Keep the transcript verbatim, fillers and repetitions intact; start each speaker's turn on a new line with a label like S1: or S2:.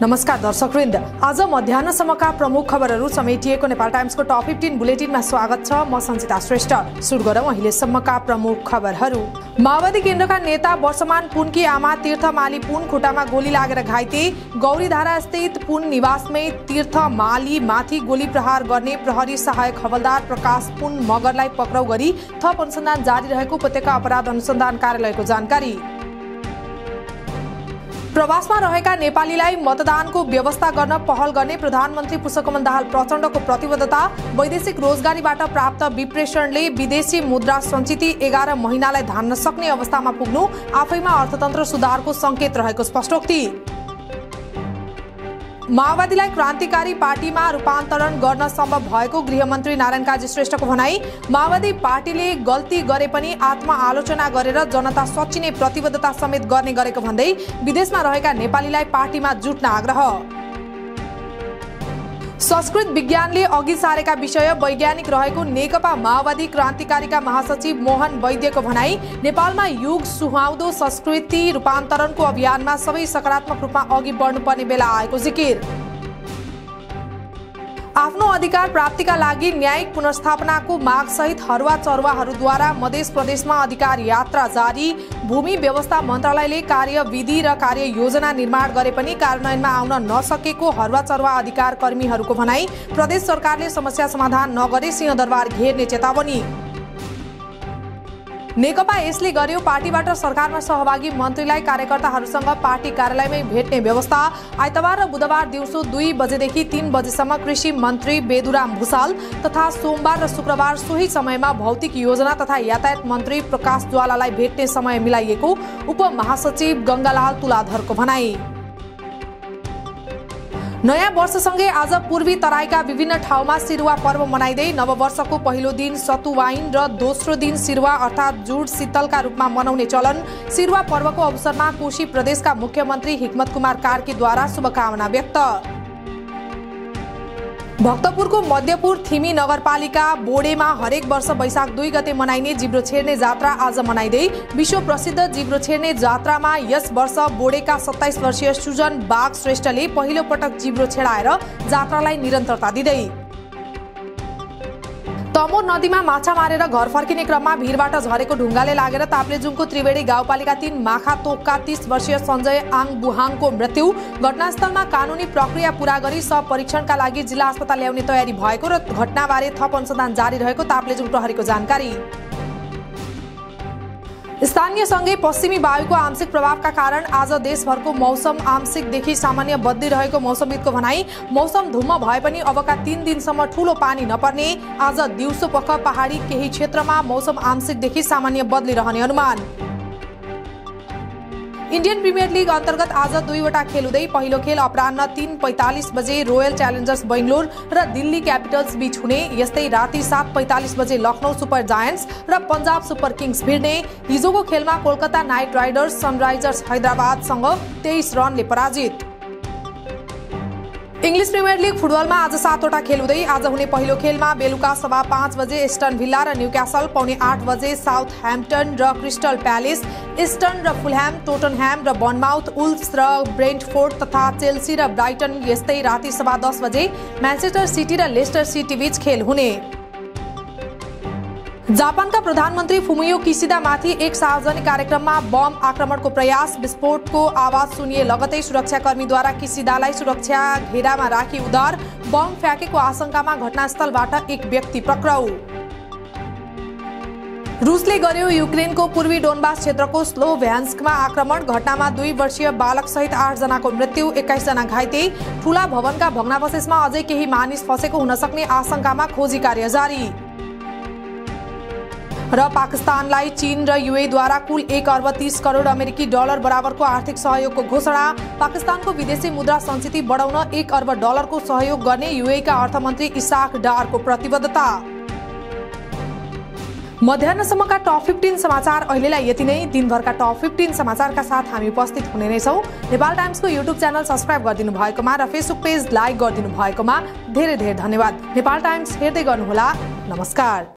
S1: नमस्कार दर्शकवृन्द, आज मध्याह्नसम्मका प्रमुख खबरहरू समेटिएको नेपाल टाइम्सको टप फिफ्टीन बुलेटिनमा स्वागत छ। म सञ्चिता श्रेष्ठ। सुरु गरौँ अहिलेसम्मका प्रमुख खबरहरू। माओवादी केन्द्रका नेता वर्षमान पुनकी आमा तीर्थ माली पुन खुट्टामा गोली लागेर घाइते। गौरीधारा स्थित पुन निवासमै तीर्थ माली माथि गोली प्रहार गर्ने प्रहरी सहायक हवलदार प्रकाश पुन मगरलाई पक्राउ गरी थप अनुसन्धान जारी रहेको उपत्यका अपराध अनुसन्धान कार्यालयको जानकारी। प्रवासमा रहेका नेपालीलाई मतदानको व्यवस्था गर्न पहल गर्ने प्रधानमन्त्री पुष्पकमल दाहाल प्रचण्डको प्रतिबद्धता। वैदेशिक रोजगारीबाट प्राप्त विप्रेषणले विदेशी मुद्रा सञ्चित एघार महिनालाई धान्न सक्ने अवस्थामा पुग्नु आफैमा अर्थतन्त्र सुधारको संकेत रहेको स्पष्टोक्ति। माओवादीलाई क्रान्तिकारी पार्टीमा रूपान्तरण गर्न सम्भव भएको गृहमन्त्री नारायण काजी श्रेष्ठको भनाई। माओवादी पार्टीले गल्ती गरे पनि आत्मआलोचना गरेर जनता सच्चिने प्रतिबद्धता समेत गर्ने गरेको भन्दै विदेशमा रहेका नेपालीलाई पार्टीमा जुट्न आग्रह। संस्कृत विज्ञानले अघि सारेका विषय वैज्ञानिक रहेको नेकपा माओवादी क्रान्तिकारीका महासचिव मोहन वैद्यको भनाई। नेपालमा युग सुहाउँदो संस्कृति रूपान्तरणको अभियानमा सबै सकारात्मक रूपमा अघि बढ्नुपर्ने बेला आएको जिकिर। आफ्नो अधिकार प्राप्तिका लागि न्यायिक पुनर्स्थापनाको माग सहित हरुवा चरुवाहरूद्वारा मध्य प्रदेशमा अधिकार यात्रा जारी। भूमि व्यवस्था मन्त्रालयले कार्यविधि र कार्य योजना निर्माण गरे पनि कार्यान्वयनमा आउन नसकेको हरुवा चरुवा अधिकार कर्मीहरूको भनाई। प्रदेश सरकारले समस्या समाधान नगरे सिंहदरबार घेर्ने चेतावनी। नेकपा यसले गर्यो पार्टीबाट सरकारमा सहभागी मन्त्रीलाई कार्यकर्ताहरूसँग पार्टी कार्यालयमै भेट्ने व्यवस्था। आइतबार र बुधबार दिउँसो दुई बजेदेखि तीन बजेसम्म कृषि मन्त्री बेदुराम भुसाल तथा सोमबार र शुक्रबार सोही समयमा भौतिक योजना तथा यातायात मन्त्री प्रकाश ज्वालालाई भेट्ने समय मिलाइएको उपमहासचिव गंगालाल तुलाधरको भनाई। नयाँ वर्षसँगै आज पूर्वी तराईका विभिन्न ठाउँमा सिरुवा पर्व मनाइँदै नववर्षको पहिलो दिन सतुवाइन र दोस्रो दिन सिरुवा अर्थात् जुड शीतलका रूपमा मनाउने चलन। सिरुवा पर्वको अवसरमा कोशी प्रदेशका मुख्यमन्त्री हिक्मत कुमार कार्कीद्वारा शुभकामना व्यक्त। भक्तपुरको मध्यपुर थिमी नगरपालिका बोडेमा हरेक वर्ष वैशाख दुई गते मनाइने जिब्रो छेड्ने जात्रा आज मनाइँदै विश्व प्रसिद्ध जिब्रो छेड्ने जात्रामा यस वर्ष बोडेका सत्ताइस वर्षीय सुजन बाग श्रेष्ठले पहिलो पटक जिब्रो छेडाएर जात्रालाई निरन्तरता दिँदै। तमोर नदीमा माछा मारेर घर फर्किने क्रममा भिरबाट झरेको ढुङ्गाले लागेर ताप्लेजुङको त्रिवेणी गाउँपालिका तीन माखा तोकका तीस वर्षीय सञ्जय आङ बुहाङको मृत्यु। घटनास्थलमा कानुनी प्रक्रिया पूरा गरी शव परीक्षणका लागि जिल्ला अस्पताल ल्याउने तयारी भएको र घटनाबारे थप अनुसन्धान जारी रहेको ताप्लेजुङ प्रहरीको जानकारी। स्थानीयसँगै पश्चिमी वायुको आंशिक प्रभावका कारण आज देशभरको मौसम आंशिकदेखि सामान्य बदलिरहेको मौसमविदको भनाई। मौसम धुम्म भए पनि अबका तीन दिनसम्म ठूलो पानी नपर्ने। आज दिउँसो पख पहाडी केही क्षेत्रमा मौसम आंशिकदेखि सामान्य बदलिरहने अनुमान। इन्डियन प्रिमियर लिग अन्तर्गत आज दुईवटा खेल हुँदै पहिलो खेल अपराह्न तीन पैंतालीस बजे रोयल च्यालेन्जर्स बेङ्गलोर र दिल्ली क्यापिटल्स बीच हुने। यस्तै राति सात पैंतालीस बजे लखनऊ सुपर जायन्ट्स र पंजाब सुपर किङ्स भिड्ने। हिजोको खेलमा कोलकाता नाइट राइडर्स सनराइजर्स हैदराबादसँग तेइस रनले पराजित। इङ्ग्लिस प्रिमियर लिग फुटबलमा आज सातवटा खेल हुँदै आज हुने पहिलो खेलमा बेलुका सभा पाँच बजे एस्टन भिल्ला र न्युक्यासल, पौने आठ बजे साउथ ह्याम्पटन र क्रिस्टल प्यालेस, इस्टर्न र फुलह्याम, टोटनह्याम र बर्नमाउथ, वुल्फ्स र ब्रेन्टफोर्ड तथा चेल्सी र ब्राइटन। यस्तै राति सभा दस बजे म्यान्चेस्टर सिटी र लेस्टर सिटी बीच खेल हुने। जापानका प्रधानमन्त्री फुमियो किसिदामाथि एक सार्वजनिक कार्यक्रममा बम आक्रमणको प्रयास। विस्फोटको आवाज सुनिए लगतै सुरक्षाकर्मीद्वारा किसिदालाई सुरक्षा घेरामा राखी उद्धार। बम फ्याँकेको आशंकामा घटनास्थलबाट एक व्यक्ति पक्राउ। रुसले गर्यो युक्रेनको पूर्वी डोनबास क्षेत्रको स्लोभ्यान्स्कमा आक्रमण। घटनामा दुई वर्षीय बालक सहित आठ जनाको मृत्यु, एक्काइस जना घाइते। ठूला भवनका भग्नावशेषमा अझै केही मानिस फसेको हुन सक्ने आशंकामा खोजी कार्य जारी। र पाकिस्तानलाई चीन र युएईद्वारा कुल एक अर्ब तीस करोड अमेरिकी डलर बराबरको आर्थिक सहयोगको घोषणा। पाकिस्तानको विदेशी मुद्रा सञ्चित बढाउन एक अर्ब डलरको सहयोग गर्ने युएईका अर्थमन्त्री इसाक डारको प्रतिबद्धता। मध्याह्नसम्मका टप फिफ्टीन समाचार अहिलेलाई यति नै। दिनभरका टप फिफ्टीन समाचारका साथ हामी उपस्थित हुने नै छौँ। नेपाल टाइम्सको युट्युब च्यानल सब्स्क्राइब गरिदिनु भएकोमा र फेसबुक पेज लाइक गरिदिनु भएकोमा धेरै धेरै धन्यवाद। नेपाल टाइम्स हेर्दै गर्नुहोला। नमस्कार।